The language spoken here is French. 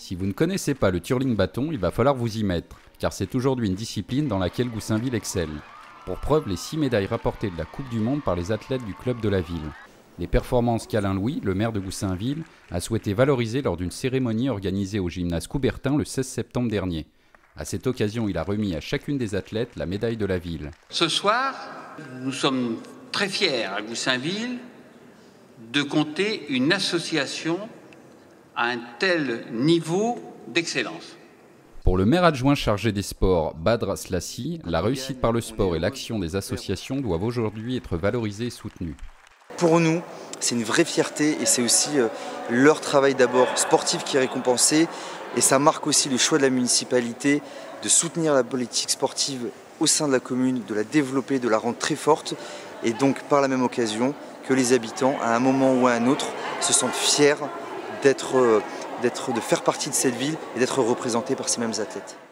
Si vous ne connaissez pas le Thurling bâton, il va falloir vous y mettre, car c'est aujourd'hui une discipline dans laquelle Goussainville excelle. Pour preuve, les 6 médailles rapportées de la Coupe du Monde par les athlètes du club de la ville. Les performances qu'Alain Louis, le maire de Goussainville, a souhaité valoriser lors d'une cérémonie organisée au gymnase Coubertin le 16 septembre dernier. À cette occasion, il a remis à chacune des athlètes la médaille de la ville. Ce soir, nous sommes très fiers à Goussainville de compter une association à un tel niveau d'excellence. Pour le maire adjoint chargé des sports, Badr Slassi, la réussite par le sport et l'action des associations doivent aujourd'hui être valorisées et soutenues. Pour nous, c'est une vraie fierté et c'est aussi leur travail d'abord sportif qui est récompensé et ça marque aussi le choix de la municipalité de soutenir la politique sportive au sein de la commune, de la développer, de la rendre très forte et donc par la même occasion que les habitants, à un moment ou à un autre, se sentent fiers de faire partie de cette ville et d'être représentés par ces mêmes athlètes.